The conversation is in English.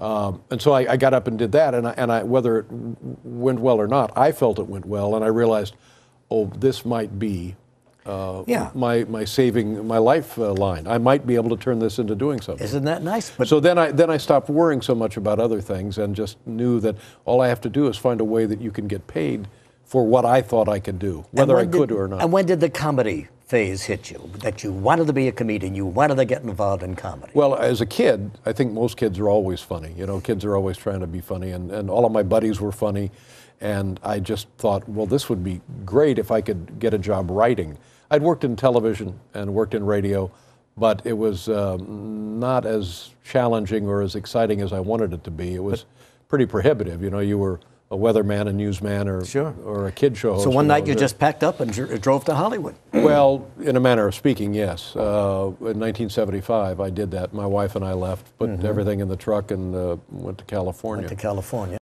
And so I got up and did that, and I, whether it went well or not, I felt it went well, and I realized, oh, this might be my saving my life line. I might be able to turn this into doing something. Isn't that nice? But so then I stopped worrying so much about other things and just knew that all I have to do is find a way that you can get paid for what I thought I could do, whether I could or not. And when did the comedy phase hit you, that you wanted to be a comedian, you wanted to get involved in comedy? Well, as a kid, I think most kids are always funny. You know, kids are always trying to be funny, and all of my buddies were funny, and I just thought, well, this would be great if I could get a job writing. I'd worked in television and worked in radio, but it was not as challenging or as exciting as I wanted it to be. It was pretty prohibitive. You know, you were a weatherman, a newsman, or a kid show host. So one night you just packed up and drove to Hollywood? Well, in a manner of speaking, yes. In 1975, I did that. My wife and I left, put everything in the truck, and went to California.